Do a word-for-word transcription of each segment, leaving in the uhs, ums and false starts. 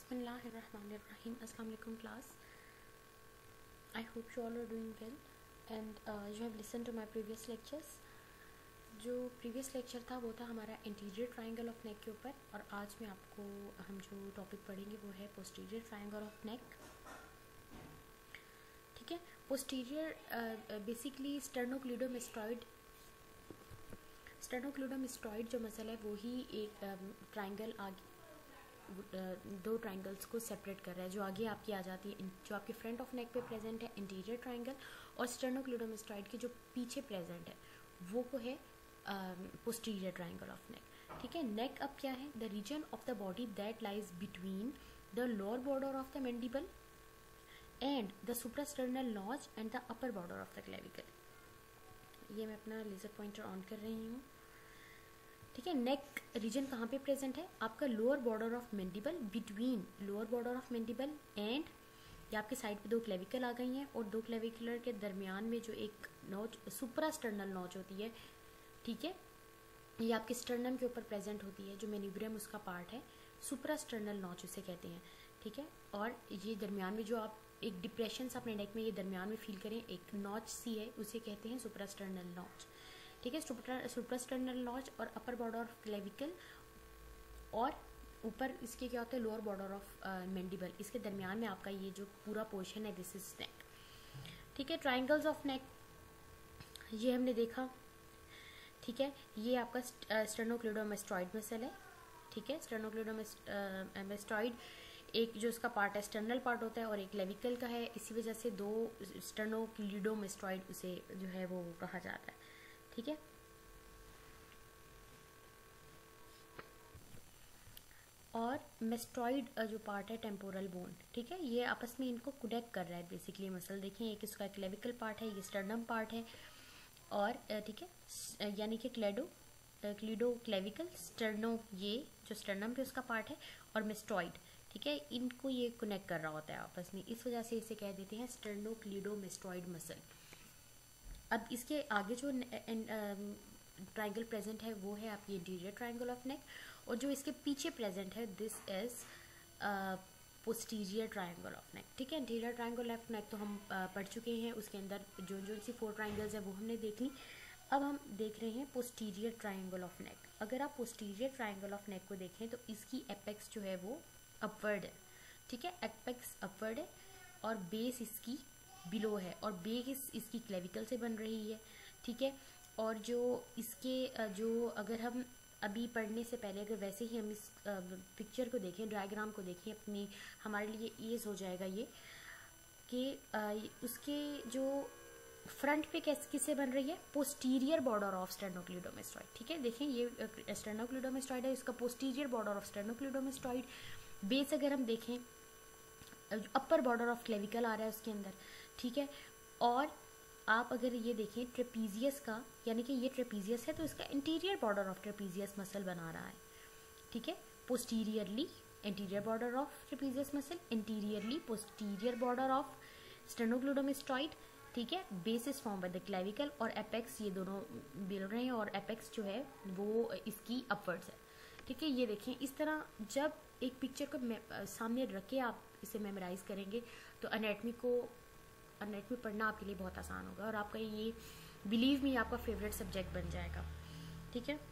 Bismillahirrahmanirrahim. Assalamu alaikum class. I hope you all are doing well and uh, you have listened to my previous lectures. जो previous lecture था वो था हमारा interior triangle of neck के ऊपर, और आज मैं आपको हम जो topic पढ़ेंगे वो है posterior triangle of neck. ठीक है, posterior uh, basically sternocleidomastoid sternocleidomastoid जो मसल है वो ही एक ट्राइंगल um, आगे दो ट्राइंगल्स को सेपरेट कर रहा है, जो आगे आपकी आ जाती है, जो आपके फ्रंट ऑफ नेक पे प्रेजेंट है इंटीरियर ट्राइंगल, और स्टर्नोक्leidomastoid की जो पीछे प्रेजेंट है वो को है पोस्टीरियर ट्राइंगल ऑफ नेक. ठीक है, नेक अब क्या है? The region of the body that lies between the lower border of the mandible and the suprasternal notch and the upper border of the clavicle. ये मैं अपना लेजर पॉइंटर ऑन कर रही हूँ. ठीक है, नेक रीजन कहाँ पे प्रेजेंट है? आपका lower border of mandible, between lower border of mandible and ये आपके साइड पे दो क्लेविकल आ गई हैं, और दो क्लेविकुलर के दरमियान में जो एक नोच सुप्रास्टर्नल नोच होती है, ठीक है, ये आपके स्टर्नम के ऊपर प्रेजेंट होती है, जो मेन्यूब्रियम उसका पार्ट है, सुप्रास्टर्नल नोच उसे कहते हैं. ठीक है, और ये दरमियान में जो आप एक डिप्रेशन अपने नेक में ये दरमियान में फील करें, एक नॉच सी है, उसे कहते हैं सुप्रास्टर्नल नॉच. ठीक है, सुप्रास्टर्नल नॉच और अपर बॉर्डर ऑफ क्लेविकल, और ऊपर इसके क्या होता है लोअर बॉर्डर ऑफ मैंडिबल, इसके दरमियान में आपका ये जो पूरा पोर्शन है दिस इज नेक. ठीक है, ट्राइंगल्स ऑफ नेक ये हमने देखा. ठीक है, ये आपका स्टर्नोक्leidomastoid मसल है. ठीक है, स्टर्नोक्leidomastoid एक जो उसका पार्ट है स्टर्नल पार्ट होता है और एक क्लेविकल का है, इसी वजह से दो स्टर्नोक्leidomastoid उसे जो है वो कहा जाता है. ठीक है, और मेस्टॉइड जो पार्ट है टेम्पोरल बोन, ठीक है, ये आपस में इनको कनेक्ट कर रहा है बेसिकली मसल. देखिए एक इसका क्लेविकल पार्ट है, ये स्टर्नम पार्ट है, और ठीक है यानी कि क्लेडो क्लीडो क्लेविकल स्टर्नो ये जो स्टर्नम पे उसका पार्ट है, और मेस्टॉइड, ठीक है, इनको ये कनेक्ट कर रहा होता है आपस में, इस वजह से इसे कह देते हैं स्टर्नोक्leidomastoid मसल. अब इसके आगे जो ट्राइंगल प्रेजेंट है वो है आपकी इंटीरियर ट्राइंगल ऑफ नेक, और जो इसके पीछे प्रेजेंट है this is posterior triangle of neck. ठीक है, इंटीरियर ट्राइंगल ऑफ नेक तो हम uh, पढ़ चुके हैं, उसके अंदर जो जो सी फोर ट्राइंगल्स है वो हमने देख ली. अब हम देख रहे हैं पोस्टीरियर ट्राइंगल ऑफ नेक. अगर आप पोस्टीरियर ट्राइंगल ऑफ नेक को देखें तो इसकी एपेक्स जो है वो अपवर्ड है. ठीक है, एपेक्स अपवर्ड है और बेस इसकी बिलो है, और बेस इसकी क्लेविकल से बन रही है. ठीक है, और जो इसके जो अगर हम अभी पढ़ने से पहले अगर वैसे ही हम इस पिक्चर को देखें, डायग्राम को देखें, अपनी हमारे लिए ईज हो जाएगा ये कि उसके जो फ्रंट पे कैसे किससे बन रही है? Posterior border of sternocleidomastoid. ठीक है, देखें ये स्टर्नोक्leidomastoid है, इसका posterior border of sternocleidomastoid. Base अगर हम देखें अपर बॉर्डर ऑफ क्लेविकल आ रहा है उसके अंदर. ठीक है, और आप अगर ये देखें ट्रेपीजियस का, यानी कि ये ट्रेपीजियस है तो इसका anterior border of trapezius muscle बना रहा है. ठीक है, posteriorly anterior border of trapezius muscle, anteriorly posterior border of sternocleidomastoid. ठीक है, base is form by the clavicle, और एपेक्स ये दोनों मिल रहे हैं, और एपेक्स जो है वो इसकी अपवर्ड्स है. ठीक है, ये देखें इस तरह जब एक पिक्चर को सामने रख के आप इसे मेमोराइज करेंगे तो एनाटॉमी को एनाटॉमी पढ़ना आपके लिए बहुत आसान होगा, और आपका ये बिलीव मी आपका फेवरेट सब्जेक्ट बन जाएगा. ठीक है,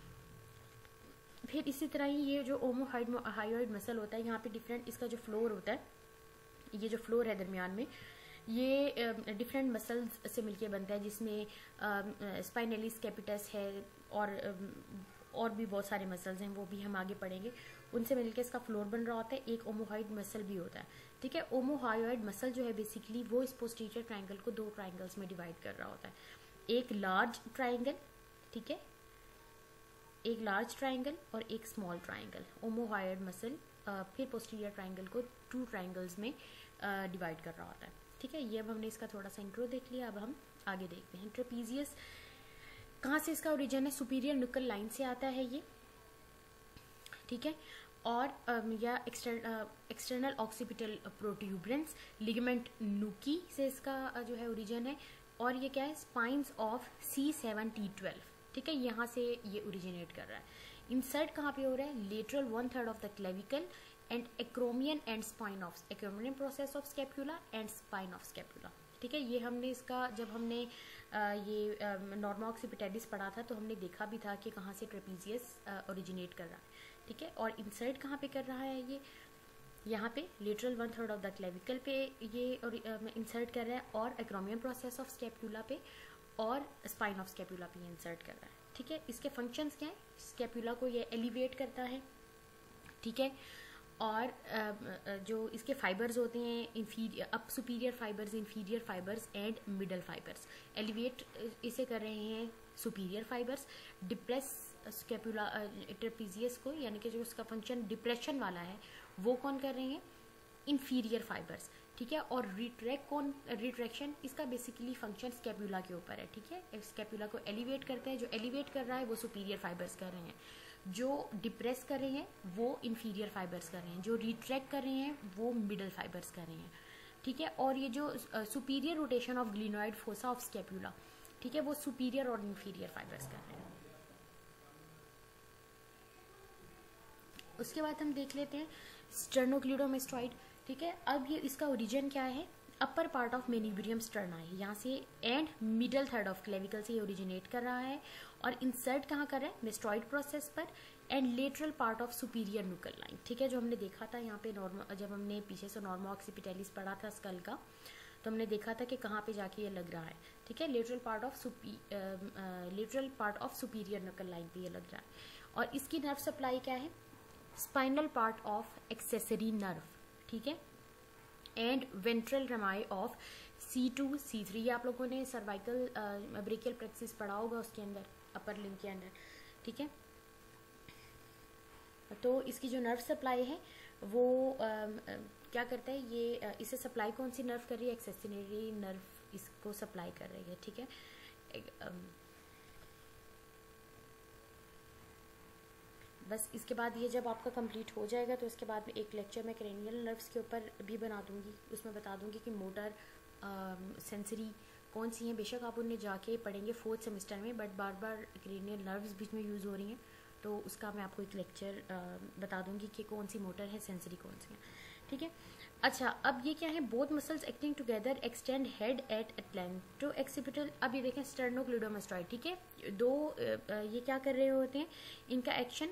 फिर इसी तरह ही ये जो ओमोहायोइड मसल होता है, यहाँ पे डिफरेंट इसका जो फ्लोर होता है, ये जो फ्लोर है दरमियान में, ये डिफरेंट मसल्स से मिलके बनता है, जिसमें स्पाइनलिस कैपिटस है, और और भी बहुत सारे मसल्स हैं, वो भी हम आगे पढ़ेंगे. उनसे मिलकर इसका फ्लोर बन रहा होता है. एक ओमोहायोइड मसल भी होता है. ठीक है, ओमोहायोइड मसल जो है बेसिकली वो इस पोस्टीरियर ट्राइंगल को दो ट्राइंगल्स में डिवाइड कर रहा होता है. एक लार्ज ट्राइंगल, ठीक है, एक लार्ज ट्राइंगल और एक स्मॉल ट्राइंगल. ओमोहायोइड मसल फिर पोस्टीरियर ट्राइंगल को टू ट्राइंगल्स में डिवाइड कर रहा होता है. ठीक है, ये अब हमने इसका थोड़ा सा इंट्रो देख लिया. अब हम आगे देखते हैं. ट्रेपीजियस कहाँ से इसका ओरिजिन है? सुपीरियर न्यूकल लाइन से आता है ये. ठीक है, और या external occipital protuberance ligament nuchae से इसका जो है ओरिजिन है, और ये क्या है? Spines of C seven T twelve. ठीक है, यहाँ से ये ओरिजिनेट कर रहा है. इंसर्ट कहाँ पे हो रहा है? Lateral one third of the clavicle and acromion and spine of acromion process of scapula and spine of scapula. ठीक है, ये हमने इसका जब हमने आ, ये नॉर्मा ऑक्सीपिटैलिस पढ़ा था तो हमने देखा भी था कि कहाँ से ट्रेपीजियस ओरिजिनेट कर रहा है। ठीक है, और इंसर्ट कहाँ पे कर रहा है, ये यहाँ पे lateral one third of the clavicle पे ये इंसर्ट कर रहा है, और एक्रोमियन प्रोसेस ऑफ स्कैपुला पे और स्पाइन ऑफ स्कैपुला पे इंसर्ट कर रहा है। ठीक है, इसके फंक्शंस क्या है, स्कैपुला को ये एलिवेट करता है। ठीक है, और जो इसके फाइबर्स होते हैं inferior up superior fibres, inferior fibres and middle fibres, elevate इसे कर रहे हैं superior fibres, depress scapula trapezius को, यानी कि जो उसका फंक्शन डिप्रेशन वाला है वो कौन कर रहे हैं, इंफीरियर फाइबर्स। ठीक है, और रिट्रैक्ट कौन, रिट्रैक्शन इसका बेसिकली फंक्शन स्कैपुला के ऊपर है। ठीक है, स्कैपुला को एलिवेट करते हैं, जो एलिवेट कर रहा है वो सुपीरियर फाइबर्स कर रहे हैं, जो डिप्रेस कर रहे हैं वो इंफीरियर फाइबर्स कर रहे हैं, जो रिट्रैक्ट कर रहे हैं वो मिडल फाइबर्स कर रहे हैं। ठीक है, और ये जो superior rotation of glenoid fossa of scapula, ठीक है, वो सुपीरियर और इंफीरियर फाइबर्स कर रहे हैं। उसके बाद हम देख लेते हैं स्टर्नोक्लीडोमेस्टॉइड। ठीक है, अब ये इसका ओरिजिन क्या है, upper part of manubrium sterni है, यहाँ से and middle third of clavicle से ये ओरिजिनेट कर रहा है, और इंसर्ट कहाँ कर रहा है, मेस्टॉइड प्रोसेस पर, and lateral part of superior nuchal line. ठीक है, जो हमने देखा था यहाँ पे नॉर्मा, जब हमने पीछे से नॉर्मा ऑक्सीपिटैलिस पढ़ा था स्कल का, तो हमने देखा था कि कहाँ पे जाके ये लग रहा है। ठीक है, lateral part of super lateral part of superior nuchal line पे ये लग रहा है, और इसकी नर्व सप्लाई क्या है, spinal part of accessory nerve. ठीक है, and ventral rami of C two C three, ये आप लोगों ने सर्वाइकल ब्रेकियल प्लेक्सिस पढ़ा होगा उसके अंदर, अपर लिम्ब के अंदर। ठीक है, तो इसकी जो नर्व सप्लाई है वो आ, आ, क्या करता है, ये आ, इसे सप्लाई कौन सी नर्व कर रही है, एक्सेसरी नर्व इसको सप्लाई कर रही है। ठीक है, एक, आ, बस इसके बाद ये जब आपका कंप्लीट हो जाएगा तो इसके बाद में एक लेक्चर मैं क्रेनियल नर्व्स के ऊपर भी बना दूंगी, उसमें बता दूंगी कि मोटर सेंसरी कौन सी हैं। बेशक आप उन्हें जाके पढ़ेंगे फोर्थ सेमेस्टर में, बट बार बार क्रेनियल नर्व्स बीच में यूज़ हो रही हैं, तो उसका मैं आपको एक लेक्चर बता दूंगी कि कौन सी मोटर है, सेंसरी कौन सी है। ठीक है, अच्छा, अब ये क्या है, both muscles acting together extend head at atlanto occipital. अब ये देखें स्टर्नोक्लीडोमेस्टॉइड। ठीक है, दो ये क्या कर रहे होते हैं, इनका एक्शन,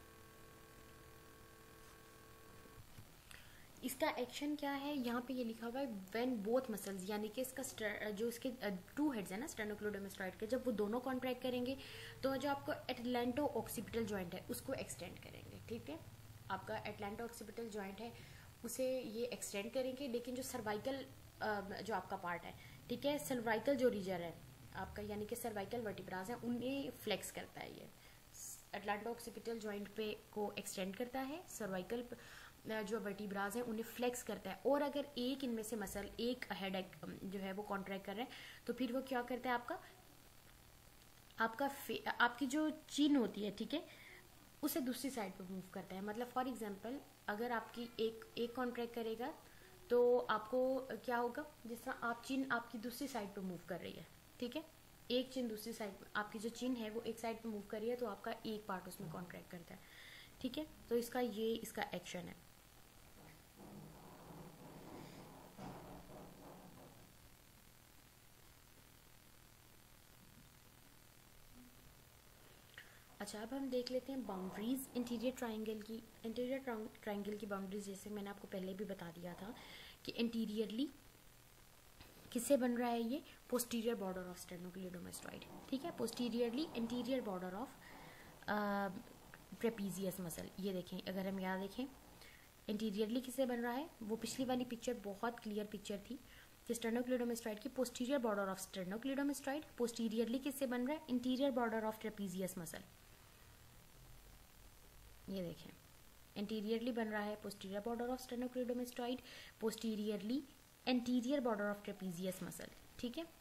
इसका एक्शन क्या है, यहाँ पे ये लिखा हुआ है व्हेन बोथ मसल्स, यानी कि इसका जो इसके टू हेड्स है ना स्टर्नोक्लीडोमेस्टॉइड के, जब वो दोनों कॉन्ट्रैक्ट करेंगे तो जो आपको एटलेंटो ऑक्सीपिटल जॉइंट है उसको एक्सटेंड करेंगे। ठीक है, आपका एटलेंटो ऑक्सीपिटल जॉइंट है उसे ये एक्सटेंड करेंगे, लेकिन जो सर्वाइकल जो आपका पार्ट है, ठीक है, सर्वाइकल जो रीजन है आपका, यानी कि सर्वाइकल वर्टिब्रास है, उन्हें फ्लेक्स करता है। ये एटलेंटो ऑक्सीपिटल जॉइंट पे को एक्सटेंड करता है, सर्वाइकल जो वर्टिब्रास हैं उन्हें फ्लेक्स करता है, और अगर एक इनमें से मसल, एक हेड जो है वो कॉन्ट्रैक्ट कर रहे हैं तो फिर वो क्या करता है, आपका आपका आपकी जो चिन होती है, ठीक है, उसे दूसरी साइड पे मूव करता है। मतलब फॉर एग्जांपल अगर आपकी एक एक कॉन्ट्रैक्ट करेगा तो आपको क्या होगा, जिस तरह आप चिन आपकी दूसरी साइड पे मूव कर रही है, ठीक है, एक चिन दूसरी साइड, आपकी जो चिन है वो एक साइड पे मूव कर रही है, तो आपका एक पार्ट उसमें कॉन्ट्रैक्ट करता है। ठीक है, तो इसका ये इसका एक्शन है। अच्छा, अब हम देख लेते हैं बाउंड्रीज इंटीरियर ट्राइंगल की। इंटीरियर ट्राइंगल की बाउंड्रीज जैसे मैंने आपको पहले भी बता दिया था कि इंटीरियरली किससे बन रहा है, ये पोस्टीरियर बॉर्डर ऑफ स्टर्नोक्लीडोमेस्टॉइड। ठीक है, posteriorly anterior border of trapezius muscle. ये देखें, अगर हम यहाँ देखें इंटीरियरली किससे बन रहा है, वो पिछली वाली पिक्चर बहुत क्लियर पिक्चर थी कि स्टर्नोक्लीडोमेस्टॉइड की posterior border of sternocleidomastoid posteriorly किससे बन रहा है, anterior border of trapezius muscle. ये देखें, इंटीरियरली बन रहा है posterior border of sternocleidomastoid, posteriorly anterior border of trapezius muscle. ठीक है,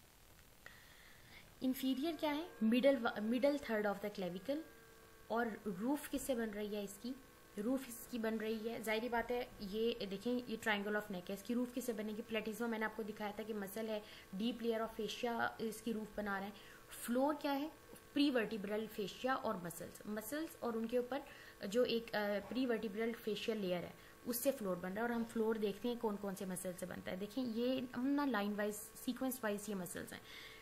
इंफीरियर क्या है, middle middle third of the clavicle, और रूफ किससे बन रही है, इसकी रूफ इसकी बन रही है, जाहिर बात है, ये देखें ये ट्रायंगल ऑफ नेक है, इसकी रूफ किससे बनेगी, प्लेटिज्मा मैंने आपको दिखाया था कि मसल है, डीप लेयर ऑफ फेशिया इसकी रूफ बना रहे हैं। फ्लोर क्या है, प्री वर्टिब्रल फेशिया और मसल्स मसल्स और उनके ऊपर जो एक प्री वर्टिब्रल फेशियल लेयर है उससे फ्लोर बन रहा है। और हम फ्लोर देखते हैं कौन कौन से मसल से बनता है। देखिए ये हम ना लाइन वाइज सीक्वेंस वाइज ये मसल्स हैं।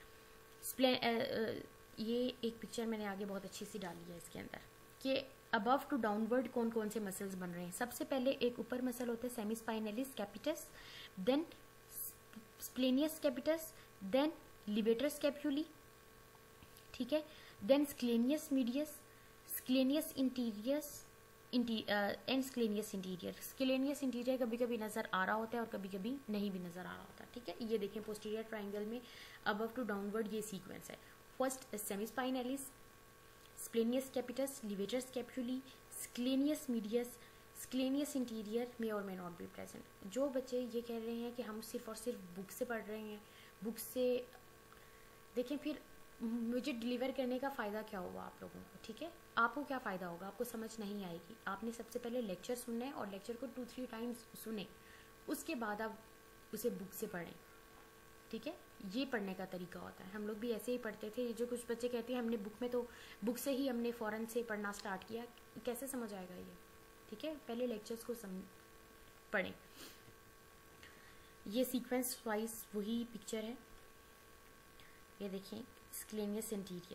ये एक पिक्चर मैंने आगे बहुत अच्छी सी डाली है इसके अंदर कि अबव टू डाउनवर्ड कौन कौन से मसल्स बन रहे हैं। सबसे पहले एक ऊपर मसल होता है semispinalis capitis, then splenius capitis, then levator scapulae, ठीक है, then scalenus medius, scalenus anterior and scalenus anterior. Scalenus anterior कभी कभी नजर आ रहा होता है और कभी कभी नहीं भी नजर आ रहा होता, ठीक है। ये देखें पोस्टीरियर ट्राइंगल में अबव टू डाउनवर्ड ये सीक्वेंस है। First semispinalis, splenius capitis, levator scapulae, scalenus medius, scalenus anterior में और मे नॉट बी प्रेजेंट। जो बच्चे ये कह रहे हैं कि हम सिर्फ और सिर्फ बुक से पढ़ रहे हैं, बुक से देखें, फिर मुझे डिलीवर करने का फ़ायदा क्या होगा आप लोगों को, ठीक है। आपको क्या फ़ायदा होगा, आपको समझ नहीं आएगी। आपने सबसे पहले लेक्चर सुनना है और लेक्चर को टू थ्री टाइम्स सुने, उसके बाद आप उसे बुक से पढ़ें, ठीक है। ये पढ़ने का तरीका होता है। हम लोग भी ऐसे ही पढ़ते थे। जो कुछ बच्चे कहते हैं हमने बुक में तो बुक से ही हमने फ़ौरन से पढ़ना स्टार्ट किया, कैसे समझ आएगा ये, ठीक है। पहले लेक्चर्स को सम पढ़ें। ये सीक्वेंस वाइज वही पिक्चर है, ये देखिए स्क्लेनियस इंटीरियर।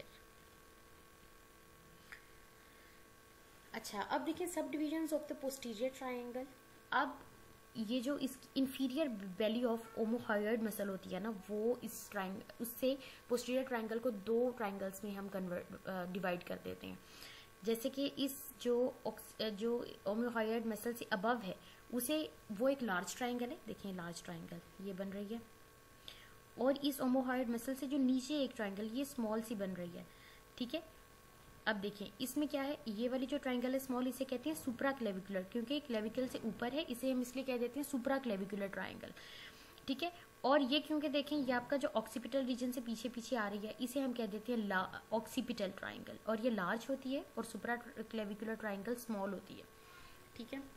अच्छा, अब देखिए सब divisions of the posterior triangle. अब ये जो इस inferior belly of omohyoid muscle होती है ना, वो इस ट्रायंगल उससे पोस्टीरियर ट्रायंगल को दो ट्रायंगल्स में हम कन्वर्ट डिवाइड कर देते हैं। जैसे कि इस जो जो ओमोहॉयड मसल से अबव है उसे वो एक लार्ज ट्रायंगल है, देखिए लार्ज ट्रायंगल ये बन रही है। और इस ओमोहॉयड मसल से जो नीचे एक ट्रायंगल ये स्मॉल सी बन रही है, ठीक है। अब देखें इसमें क्या है, ये वाली जो ट्रायंगल है स्मॉल, इसे कहते हैं सुप्रा क्लेविकुलर, क्योंकि क्लेविकल से ऊपर है, इसे हम इसलिए कह देते हैं सुप्रा क्लेविकुलर ट्रायंगल, ठीक है। और ये क्योंकि देखें ये आपका जो ऑक्सीपिटल रीजन से पीछे पीछे आ रही है, इसे हम कह देते हैं ऑक्सीपिटल ट्रायंगल। और ये लार्ज होती है और सुप्रा क्लेविकुलर ट्रायंगल स्मॉल होती है, ठीक है।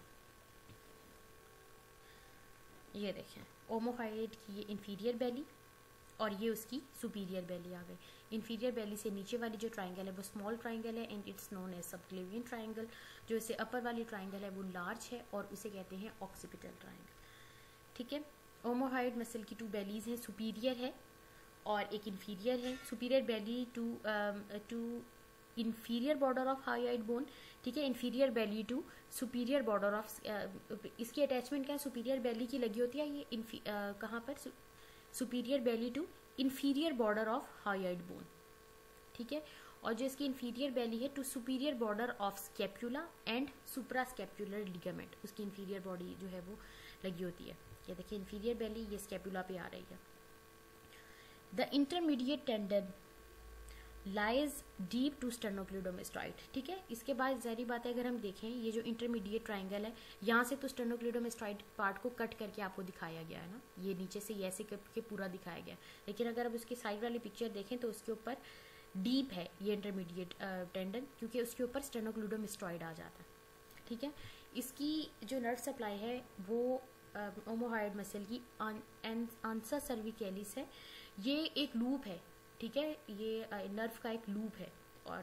ये देखें ओमोहॉयड की ये इंफीरियर बेली और ये उसकी सुपीरियर बेली आ गई। इंफीरियर बेली से नीचे वाली जो ट्रायंगल है वो स्मॉल ट्रायंगल है and it's known as subclavian triangle. जो इसे अपर वाली ट्रायंगल है वो लार्ज है और उसे कहते हैं ऑक्सीपिटल ट्रायंगल, ठीक है। ओमोहॉयड मसल की टू बेलीज हैं, सुपीरियर है और एक इंफीरियर है। Superior belly to to inferior border of hyoid bone, ठीक है। Inferior belly to superior border of, इसकी अटैचमेंट क्या है, सुपीरियर बेली की लगी होती है ये uh, कहाँ पर, superior belly to inferior border of hyoid bone, ठीक है। और जो इसकी इंफीरियर बेली है to superior border of scapula and suprascapular ligament, उसकी इंफीरियर बॉडी जो है वो लगी होती है। ये देखिए इंफीरियर बेली ये स्कैप्यूला पे आ रही है। The intermediate tendon lies deep to sternocleidomastoid, ठीक है। इसके बाद ज़ाहिर बात है अगर हम देखें ये जो इंटरमीडिएट ट्रायंगल है यहाँ से तो स्टेर्नोक्लीडोमेस्टॉइड पार्ट को कट करके आपको दिखाया गया है ना, ये नीचे से ऐसे करके पूरा दिखाया गया। लेकिन अगर आप उसकी साइड वाली पिक्चर देखें तो उसके ऊपर डीप है ये इंटरमीडिएट टेंडन, क्योंकि उसके ऊपर स्टेर्नोक्लीडोमेस्टॉइड आ जाता है, ठीक है। इसकी जो नर्व सप्लाई है वो ओमोहॉयड मसल की आंसा सर्विकैलिस है, ये एक लूप है, ठीक है। ये नर्व का एक लूप है और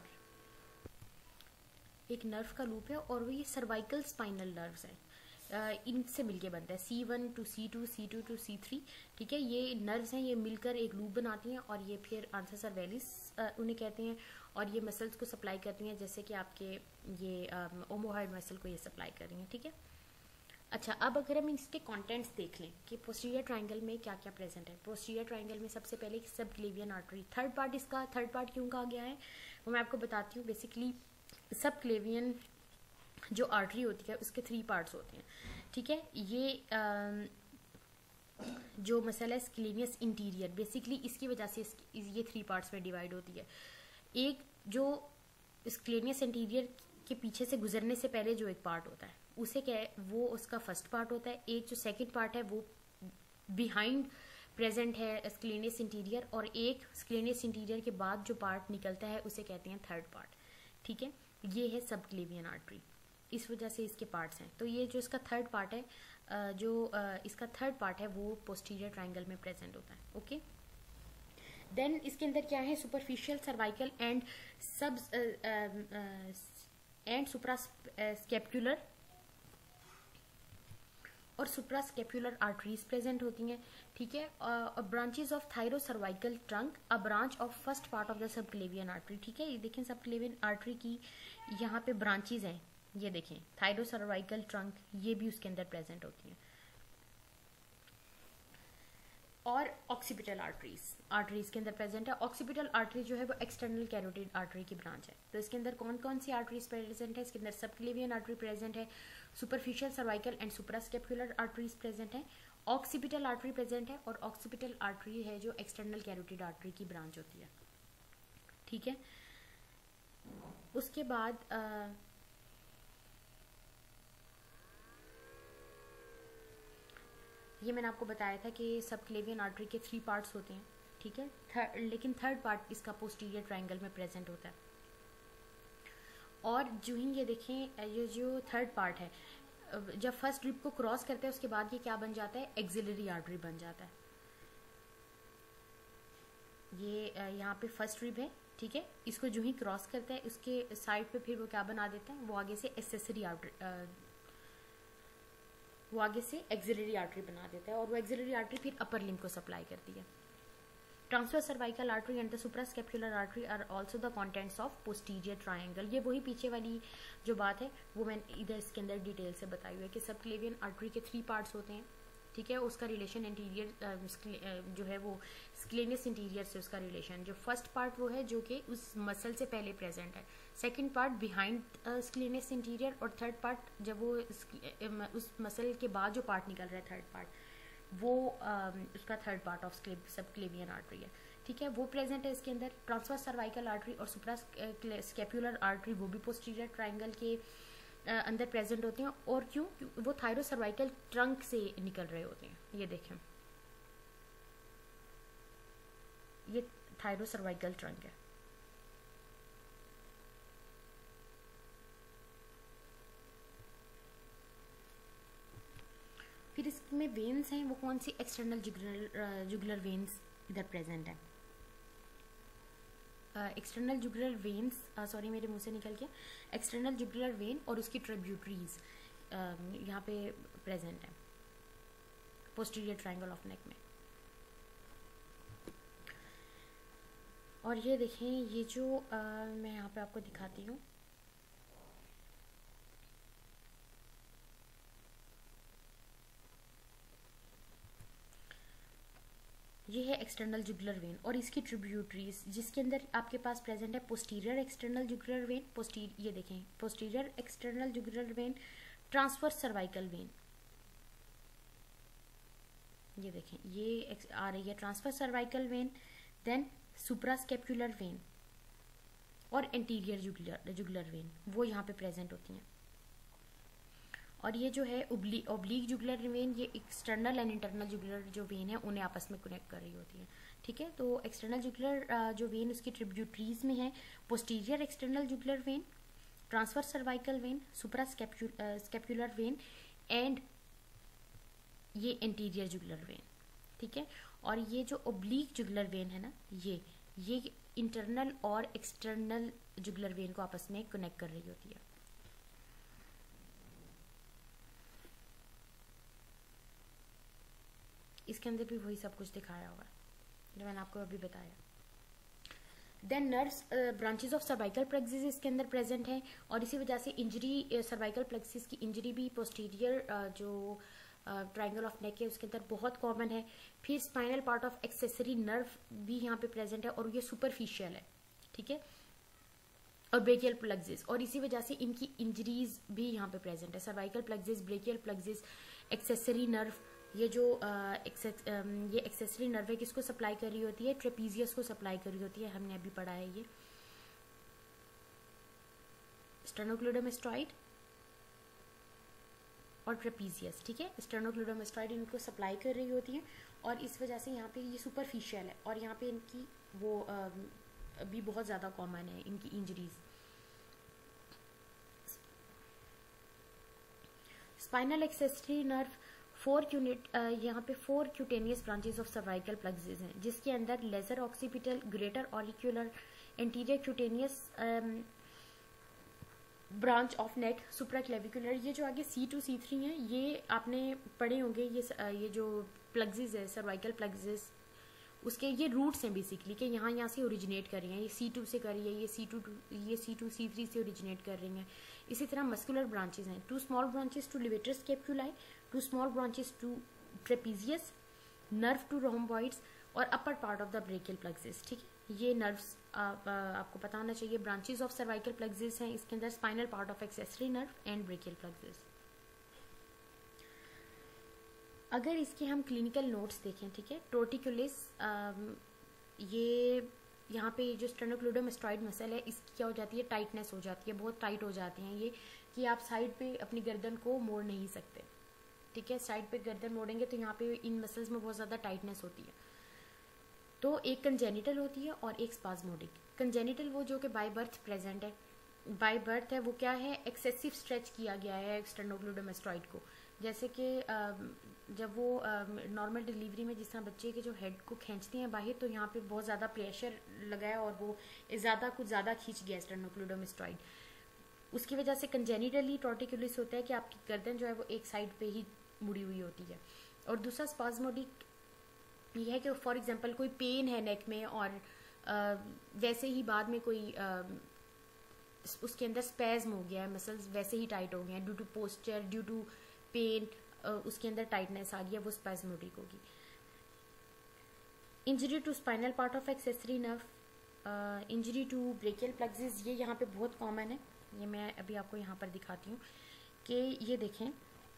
एक नर्व का लूप है और वो ये सर्वाइकल स्पाइनल नर्व्स हैं, इनसे मिलके बनता है C one to C two, C two to C three, ठीक है। ये नर्व्स हैं, ये मिलकर एक लूप बनाती हैं और ये फिर आंसा सर्वेलिस उन्हें कहते हैं और ये मसल्स को सप्लाई करती हैं, जैसे कि आपके ये ओमोहॉयड मसल को ये सप्लाई कर रही हैं, ठीक है। अच्छा, अब अगर हम इसके कंटेंट्स देख लें कि पोस्टीरियर ट्रायंगल में क्या क्या प्रेजेंट है। पोस्टीरियर ट्रायंगल में सबसे पहले सबक्लेवियन आर्टरी, थर्ड पार्ट इसका, थर्ड पार्ट क्यों कहा गया है वो मैं आपको बताती हूँ। बेसिकली सबक्लेवियन जो आर्टरी होती है उसके थ्री पार्ट्स होते हैं, ठीक है। ये आ, जो मसल है स्क्लेनियस इंटीरियर, बेसिकली इसकी वजह से ये थ्री पार्ट्स में डिवाइड होती है। एक जो स्क्लेनियस इंटीरियर के पीछे से गुजरने से पहले जो एक पार्ट होता है उसे क्या है, वो उसका फर्स्ट पार्ट होता है। एक जो सेकंड पार्ट है वो बिहाइंड प्रेजेंट है स्क्लेनियस इंटीरियर, और एक स्क्लेनियस इंटीरियर के बाद जो पार्ट निकलता है उसे कहते हैं थर्ड पार्ट, ठीक है। ये है सबक्लेवियन आर्टरी, इस वजह से इसके पार्ट्स हैं। तो ये जो इसका थर्ड पार्ट है, जो इसका थर्ड पार्ट है वो पोस्टीरियर ट्रायंगल में प्रेजेंट होता है, ओके। देन इसके अंदर क्या है, superficial cervical and sub and suprascapular और सुप्रास्कैपुलर आर्टरीज प्रेजेंट होती हैं, ठीक है। और branches of thyrocervical trunk, a branch of first part of the subclavian artery, ठीक है। ये देखें सबक्लेवियन आर्टरी की यहाँ पे ब्रांचेस हैं, ये देखें थायरोसर्वाइकल ट्रंक, ये भी उसके अंदर प्रेजेंट होती हैं। और ऑक्सीपिटल आर्टरीज आर्टरीज के अंदर प्रेजेंट है। ऑक्सीपिटल आर्टरी जो है वो एक्सटर्नल कैरोटिड आर्टरी की ब्रांच है। तो इसके अंदर कौन कौन सी आर्टरीज प्रेजेंट है, इसके अंदर सबक्लेवियन आर्टरी प्रेजेंट है, superficial cervical and suprascapular arteries present है, ऑक्सीपिटल आर्टरी प्रेजेंट है, और ऑक्सीपिटल आर्टरी है जो एक्सटर्नल कैरोटिड आर्टरी की ब्रांच होती है, ठीक है। उसके बाद आ, ये मैंने आपको बताया था कि सबक्लेवियन आर्टरी के थ्री पार्ट्स होते हैं, ठीक है। थर, लेकिन थर्ड पार्ट इसका पोस्टीरियर ट्रायंगल में प्रेजेंट होता है। और जो ही ये देखें, ये जो थर्ड पार्ट है, जब फर्स्ट रिब को क्रॉस करते हैं उसके बाद ये क्या बन जाता है, एक्सिलरी आर्टरी बन जाता है। ये यहाँ पे फर्स्ट रिब है, ठीक है। इसको जो ही क्रॉस करता है उसके साइड पे फिर वो क्या बना देता है, वो आगे से एक्सेसरी आर्टरी, वो आगे से एक्सिलरी आर्टरी बना देता है, और वो एक्सिलरी आर्टरी फिर अपर लिम्ब को सप्लाई करती है। Transverse cervical artery and the suprascapular artery are also the contents of posterior triangle. ये वही पीछे वाली जो बात है वो मैंने इधर इसके अंदर डिटेल से बताई हुई है कि सबक्लेवियन आर्टरी के थ्री पार्ट्स होते हैं, ठीक है। उसका रिलेशन इंटीरियर जो है वो स्क्लेनियस इंटीरियर से उसका रिलेशन, जो फर्स्ट पार्ट वो है जो कि उस मसल से पहले प्रेजेंट है, second part behind scalenus anterior, और थर्ड पार्ट जब वो उस मसल के बाद जो पार्ट निकल रहा है थर्ड पार्ट, वो uh, उसका third part of subclavian artery है, ठीक है। वो प्रेजेंट है इसके अंदर। ट्रांसवर्स सर्वाइकल आर्टरी और सुप्रास्कैपुलर आर्टरी वो भी पोस्टीरियर ट्रायंगल के uh, अंदर प्रेजेंट होते हैं। और क्यों, क्यों वो थायरोसर्वाइकल ट्रंक से निकल रहे होते हैं। ये देखें, ये थायरोसर्वाइकल ट्रंक है। फिर इसमें वेन्स हैं, वो कौन सी, एक्सटर्नल जुगुलर जुगुलर वेन्स इधर प्रेजेंट है। एक्सटर्नल जुगुलर वेन्स, सॉरी मेरे मुंह से निकल गया, एक्सटर्नल जुगुलर वेन और उसकी ट्रिब्यूटरीज यहाँ पे प्रेजेंट है पोस्टीरियर ट्रायंगल ऑफ नेक में। और ये देखें, ये जो आ, मैं यहाँ पे आपको दिखाती हूँ, ये है एक्सटर्नल जुगुलर वेन और इसकी ट्रिब्यूटरीज, जिसके अंदर आपके पास प्रेजेंट है पोस्टीरियर एक्सटर्नल जुगुलर वेन, पोस्टीर ये देखें posterior external jugular vein, transverse cervical vein, ये देखें ये आ रही है transverse cervical vein, then suprascapular vein और एंटीरियर जुगुलर जुगुलर वेन, वो यहाँ पे प्रेजेंट होती हैं। और ये जो है ओब्लीक जुगुलर वेन, ये एक्सटर्नल एंड इंटरनल जुगुलर जो वेन है उन्हें आपस में कनेक्ट कर रही होती है, ठीक है। तो एक्सटर्नल जुगुलर जो वेन उसकी ट्रिब्यूटरीज में है posterior external jugular vein, transverse cervical vein, suprascapular vein and ये एंटीरियर जुगुलर वेन, ठीक है। और ये जो ओब्लीक जुगुलर वेन है ना, ये ये इंटरनल और एक्सटर्नल जुगुलर वेन को आपस में कनेक्ट कर रही होती है। इसके अंदर भी वही सब कुछ दिखाया हुआ है जो मैंने आपको अभी बताया। Then nerves, branches of cervical plexus इसके अंदर प्रेजेंट है, और इसी वजह से इंजरी, सर्वाइकल प्लेक्सिस की इंजरी भी पोस्टीरियर uh, जो ट्रायंगल ऑफ नेक है उसके अंदर बहुत कॉमन है। फिर spinal part of accessory nerve भी यहाँ पे प्रेजेंट है और ये सुपरफिशियल है, ठीक है, और ब्रेकियल प्लेक्सिस, और इसी वजह से इनकी इंजरीज भी यहाँ पे प्रेजेंट है। Cervical plexus, brachial plexus, accessory nerve, ये जो आ, एक्सेस, आ, ये एक्सेसरी नर्व है किसको सप्लाई कर रही होती है, ट्रेपीजियस को सप्लाई कर रही होती है, हमने अभी पढ़ा है ये स्टेर्नोक्लेडोमास्टोइड और ट्रेपीजियस, ठीक है। स्टेर्नोक्लेडोमास्टोइड इनको सप्लाई कर रही होती है और इस वजह से यहाँ पे ये सुपरफिशियल है और यहाँ पे इनकी वो आ, भी बहुत ज़्यादा कॉमन है इनकी injuries. Spinal accessory nerve four unit यहाँ पे four cutaneous branches of cervical plexus हैं, जिसके अंदर lesser occipital, greater auricular, anterior cutaneous branch of neck, supraclavicular. ये जो आगे सी टू सी थ्री हैं ये आपने पढ़े होंगे। ये ये जो प्लग्सेस है सर्वाइकल प्लग्सेस, उसके ये रूट्स हैं बेसिकली कि यहाँ यहाँ से ओरिजिनेट कर रही हैं। ये सी टू से कर रही है, ये सी टू ये सी टू सी थ्री से ओरिजिनेट कर रही हैं। इसी तरह मस्कुलर ब्रांचेस हैं, two small branches to levator scapulae, two small branches to trapezius, nerve to rhomboids और upper part of the brachial plexus. ठीक है, ये नर्व्स आप, आपको पता होना चाहिए। ब्रांचेस ऑफ सर्वाइकल प्लग्सेस हैं, इसके अंदर spinal part of accessory nerve and brachial plexus. अगर इसके हम क्लिनिकल नोट्स देखें, ठीक है, टोर्टिकुलिस, ये यहाँ पे जो स्टेनोक्लेडोमास्टोइड मसल है इसकी क्या हो जाती है, टाइटनेस हो जाती है, बहुत टाइट हो जाती हैं ये, कि आप साइड पे अपनी गर्दन को मोड़ नहीं सकते। ठीक है, साइड पे गर्दन मोड़ेंगे तो यहाँ पे इन मसल्स में बहुत ज़्यादा टाइटनेस होती है। तो एक कंजेनिटल होती है और एक स्पाज्मोडिक। कंजेनिटल वो जो कि बाय बर्थ प्रेजेंट है, बाय बर्थ है, वो क्या है, एक्सेसिव स्ट्रेच किया गया है स्टेनोक्लेडोमास्टोइड को। जैसे कि जब वो नॉर्मल डिलीवरी में जिस तरह बच्चे के जो हेड को खींचते हैं बाहर, तो यहाँ पे बहुत ज़्यादा प्रेशर लगा है और वो ज़्यादा कुछ ज़्यादा खींच गया स्टेनोक्लेडोमास्टोइड। उसकी वजह से कंजेनिटली टॉर्टिकुलिस होता है कि आपकी गर्दन जो है वो एक साइड पे ही मुड़ी हुई होती है। और दूसरा स्पाज्मोडिक ये है कि फॉर एग्जांपल कोई पेन है नेक में और आ, वैसे ही बाद में कोई आ, उसके अंदर स्पैज्म हो गया है, मसल्स वैसे ही टाइट हो गए हैं due to posture, due to pain, उसके अंदर टाइटनेस आ गई है, वो स्पैज्मोडिक होगी। Injury to spinal part of accessory nerve, injury to brachial plexus, ये यहाँ पे बहुत कॉमन है। ये मैं अभी आपको यहाँ पर दिखाती हूँ कि ये देखें,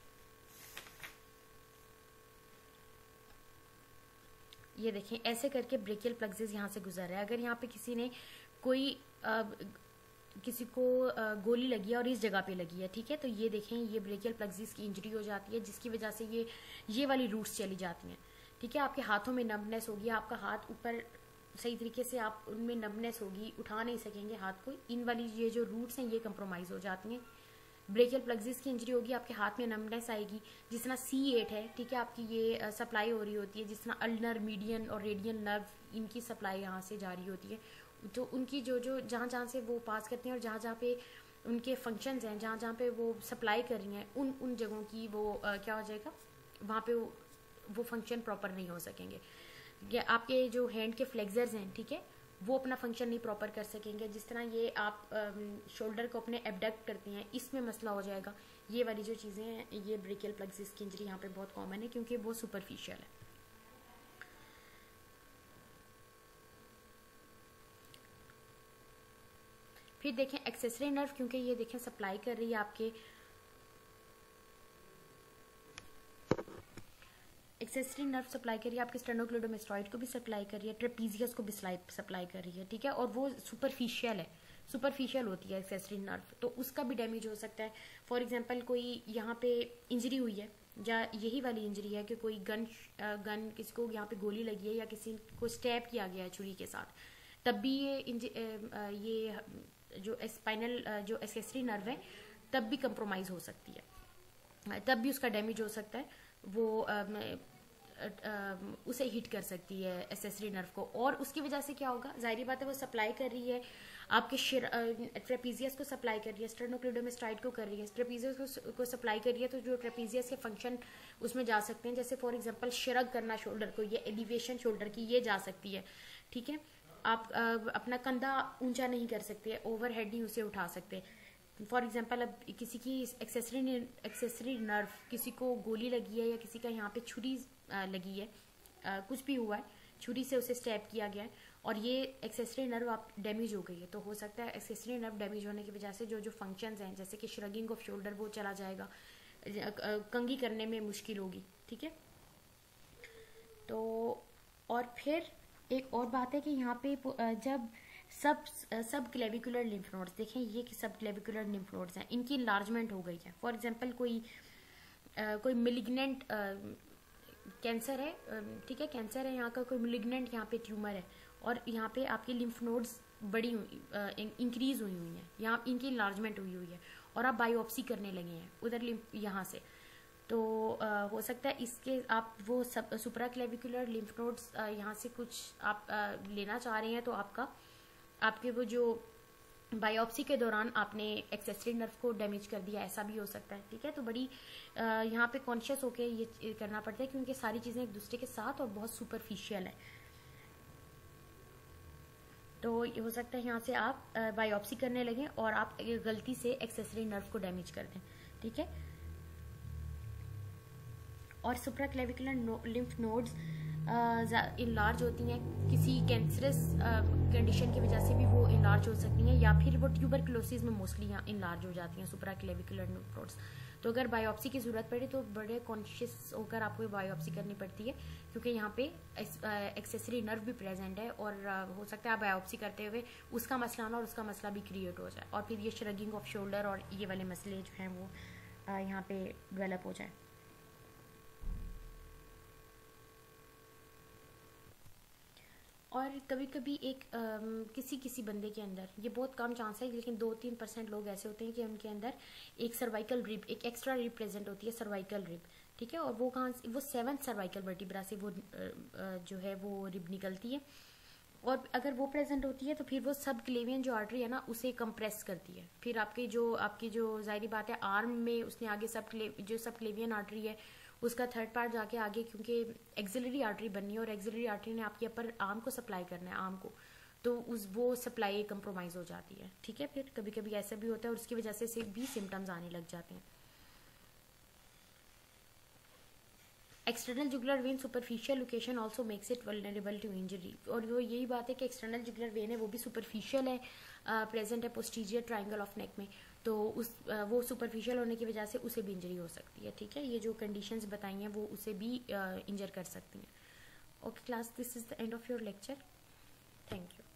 ये देखें ऐसे करके ब्रेकियल प्लग्सेस यहाँ से गुजर रहा है। अगर यहाँ पे किसी ने कोई आ, किसी को गोली लगी है और इस जगह पे लगी है, ठीक है, तो ये देखें ये ब्रेकियल प्लग्सेस की इंजरी हो जाती है, जिसकी वजह से ये ये वाली रूट्स चली जाती हैं। ठीक है, आपके हाथों में नम्बनेस होगी, आपका हाथ ऊपर सही तरीके से आप उनमें नम्बनेस होगी, उठा नहीं सकेंगे हाथ को। इन वाली ये जो रूट्स हैं ये कंप्रोमाइज हो जाती हैं। ब्रेकियल प्लग्सेस की इंजरी होगी, आपके हाथ में नम्बनेस आएगी। जिस तरह सी एट है, ठीक है, आपकी ये सप्लाई हो रही होती है, जिस तरह अल्नर, मीडियन और रेडियन नर्व इनकी सप्लाई यहाँ से जारी होती है। तो उनकी जो जो जहाँ जहाँ से वो पास करते हैं और जहाँ जहाँ पे उनके फंक्शंस हैं, जहाँ जहाँ पे वो सप्लाई कर रही हैं, उन उन जगहों की वो आ, क्या हो जाएगा, वहाँ पे वो, वो फंक्शन प्रॉपर नहीं हो सकेंगे। आपके जो हैंड के फ्लेक्सर्स हैं, ठीक है, वो अपना फंक्शन नहीं प्रॉपर कर सकेंगे। जिस तरह ये आप शोल्डर को अपने एबडक्ट करते हैं, इसमें मसला हो जाएगा। ये वाली जो चीज़ें हैं, ये ब्रेकियल प्लग्सेस की इंजरी यहाँ पे बहुत कॉमन है क्योंकि वो सुपरफिशियल है। फिर देखें एक्सेसरी नर्व, क्योंकि ये देखें सप्लाई कर रही है आपके एक्सेसरी नर्व सप्लाई कर रही है आपके स्टेनोक्लेडोमास्टोइड को भी सप्लाई कर रही है, ट्रेपीजियस को भी सप्लाई कर रही है। ठीक है, और वो सुपरफिशियल है, सुपरफिशियल होती है एक्सेसरी नर्व, तो उसका भी डैमेज हो सकता है। फॉर एग्जांपल कोई यहाँ पे इंजरी हुई है, या यही वाली इंजरी है कि कोई गन गन किसी को यहाँ पे गोली लगी है या किसी को स्टैब किया गया है छुरी के साथ, तब भी ये ये जो स्पाइनल जो एक्सेसरी नर्व है तब भी कंप्रोमाइज हो सकती है, तब भी उसका डैमेज हो सकता है। वो आ, आ, उसे हिट कर सकती है एक्सेसरी नर्व को, और उसकी वजह से क्या होगा, जाहिर बात है वो सप्लाई कर रही है आपके ट्रेपीजियस को सप्लाई कर रही है, स्टेनोक्लेडोमास्टोइड को कर रही है, ट्रेपीजियस को, को सप्लाई कर रही है, तो जो ट्रेपीजियस के फंक्शन उसमें जा सकते हैं, जैसे फॉर एग्जांपल श्रग करना शोल्डर को, ये एलिवेशन शोल्डर की ये जा सकती है। ठीक है, आप आ, अपना कंधा ऊंचा नहीं कर सकते, ओवर हेड नहीं उसे उठा सकते। फॉर एग्जांपल अब किसी की एक्सेसरी एक्सेसरी नर्व, किसी को गोली लगी है या किसी का यहाँ पे छुरी लगी है, आ, कुछ भी हुआ है, छुरी से उसे स्टैब किया गया है और ये एक्सेसरी नर्व आप डैमेज हो गई है, तो हो सकता है एक्सेसरी नर्व डैमेज होने की वजह से जो जो फंक्शंस हैं, जैसे कि श्रगिंग ऑफ शोल्डर, वो चला जाएगा, कंघी करने में मुश्किल होगी। ठीक है, तो और फिर एक और बात है कि यहाँ पे जब सब सब क्लेविकुलर लिम्फ नोड्स, देखें ये कि सब क्लेविकुलर लिम्फ नोड्स हैं, इनकी इनलार्जमेंट हो गई है। फॉर एग्जांपल कोई आ, कोई मिलिग्नेंट कैंसर है, ठीक है, कैंसर है यहाँ का, कोई मिलिग्नेंट यहाँ पे ट्यूमर है और यहाँ पे आपकी लिम्फ नोड्स बड़ी हुई, इंक्रीज हुई हुई हैं, यहाँ इनकी इनलार्जमेंट हुई हुई है और आप बायोप्सी करने लगे हैं उधर लिम्फ यहाँ से, तो आ, हो सकता है इसके आप वो सब सुप्रा क्लेविकुलर लिम्फ नोड्स यहाँ से कुछ आप आ, लेना चाह रहे हैं, तो आपका आपके वो जो बायोप्सी के दौरान आपने एक्सेसरी नर्व को डैमेज कर दिया, ऐसा भी हो सकता है। ठीक है, तो बड़ी यहाँ पे कॉन्शियस होके ये करना पड़ता है, क्योंकि सारी चीज़ें एक दूसरे के साथ और बहुत सुपरफिशियल है। तो ये हो सकता है यहाँ से आप बायोप्सी करने लगे और आप गलती से एक्सेसरी नर्व को डैमेज कर दें। ठीक है, और supraclavicular no, lymph nodes enlarge होती हैं, किसी कैंसरस कंडीशन की वजह से भी वो इनलार्ज हो सकती हैं, या फिर वो ट्यूबरकुलोसिस में मोस्टली इनलार्ज हो जाती हैं सुप्रा क्लेविकुलर नोड्स। तो अगर बायोप्सी की ज़रूरत पड़े तो बड़े कॉन्शियस होकर आपको बायोप्सी करनी पड़ती है, क्योंकि यहाँ पे एक्सेसरी नर्व भी प्रेजेंट है, और हो सकता है आप बायोप्सी करते हुए उसका मसला ना और उसका मसला भी क्रिएट हो जाए, और फिर ये श्रगिंग ऑफ शोल्डर और ये वाले मसले जो हैं वो यहाँ पे डेवलप हो जाए। और कभी कभी एक आ, किसी किसी बंदे के अंदर, ये बहुत कम चांस है, लेकिन दो तीन परसेंट लोग ऐसे होते हैं कि उनके अंदर एक सर्वाइकल रिब, एक एक्स्ट्रा रिब प्रेजेंट होती है, सर्वाइकल रिब। ठीक है, और वो कहाँ से, वो सेवंथ सर्वाइकल वर्टिब्रा से वो जो है वो रिब निकलती है, और अगर वो प्रेजेंट होती है तो फिर वो सब क्लेवियन जो आर्टरी है ना उसे कंप्रेस करती है। फिर आपकी जो आपकी जो जाहिर बात है आर्म में उसने आगे सब जो सब क्लेवियन आर्टरी है उसका थर्ड पार्ट जाके आगे, क्योंकि एक्सिलरी आर्टरी बननी है और एक्सिलरी आर्टरी ने आपके अपर आर्म को सप्लाई करना है, आर्म को, तो उस वो सप्लाई कंप्रोमाइज हो जाती है। ठीक है, फिर कभी कभी ऐसा भी होता है और उसकी वजह से से भी सिम्टम्स आने लग जाते हैं। External jugular vein superficial location also makes it vulnerable to injury, और वो यही बात है कि एक्सटर्नल जुगुलर वेन है वो भी सुपरफिशियल है, प्रेजेंट है पोस्टीरियर ट्रायंगल ऑफ नेक में, तो उस आ, वो सुपरफिशियल होने की वजह से उसे भी इंजरी हो सकती है। ठीक है, ये जो कंडीशंस बताई हैं वो उसे भी इंजर कर सकती हैं। Okay class, this is the end of your lecture. Thank you.